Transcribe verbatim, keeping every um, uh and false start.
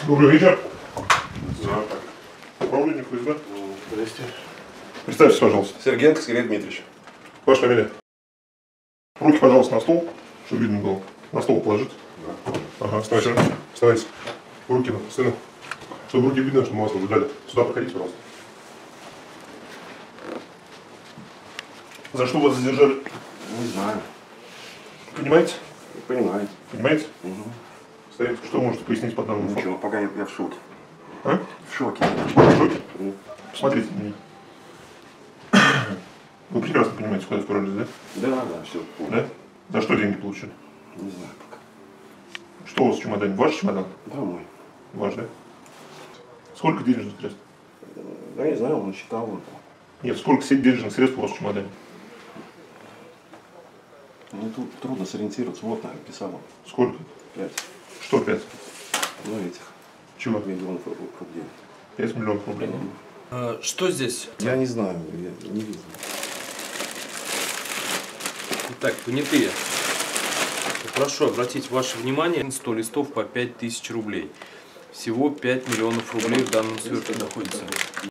Добрый вечер. Управление ФСБ. Здрасте. Представьтесь, пожалуйста. Сергеенко Сергей Дмитриевич. Ваша фамилия? Руки, пожалуйста, на стол, чтобы видно было. На стол положите. Да. Ага, вставайте. Вставайте. Руки на сына. Чтобы руки видно, что мы вас наблюдали. Сюда проходите, пожалуйста. За что вас задержали? Не знаю. Понимаете? Понимаю. Понимаете? Угу. Стоит. Что можете пояснить по данному факту? Ничего, пока я, я в шоке. А? В шоке. В шоке? Ну. Посмотрите на меня. Вы прекрасно понимаете, куда вторглись, да? Да, да, все. Да? За что деньги получили? Не знаю пока. Что у вас в чемодане? Ваш чемодан? Да, мой. Ваш, да? Сколько денежных средств? Да, не знаю, он считал. Он. Нет, сколько сеть денежных средств у вас в чемодане? Ну, тут трудно сориентироваться. Вот, наверное, писал он. Сколько? Пять. Что пять? Ну, этих. Чего? Миллионов рублей. Пять миллионов рублей. А, что здесь? Я не знаю, я не видел. Итак, понятые. Прошу обратить ваше внимание, сто листов по пять тысяч рублей. Всего пять миллионов рублей в данном сверке находится.